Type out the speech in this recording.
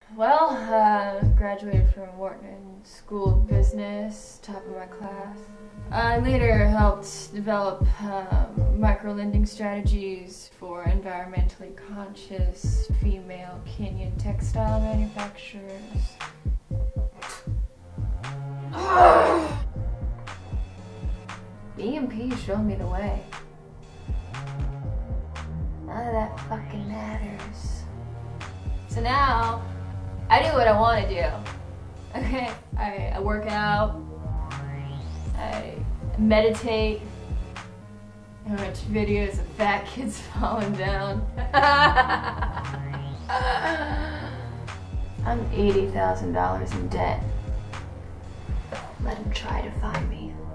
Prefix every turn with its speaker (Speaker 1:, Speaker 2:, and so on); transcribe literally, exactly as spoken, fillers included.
Speaker 1: Well, uh, graduated from Wharton School of Business, top of my class. I later helped develop um, micro-lending strategies for environmentally conscious female Kenyan textile manufacturers. The E M P showed me the way. None of that fucking matters. So now, I do what I want to do. Okay, I, I work out, I meditate, I watch videos of fat kids falling down. I'm eighty thousand dollars in debt. Let him try to find me.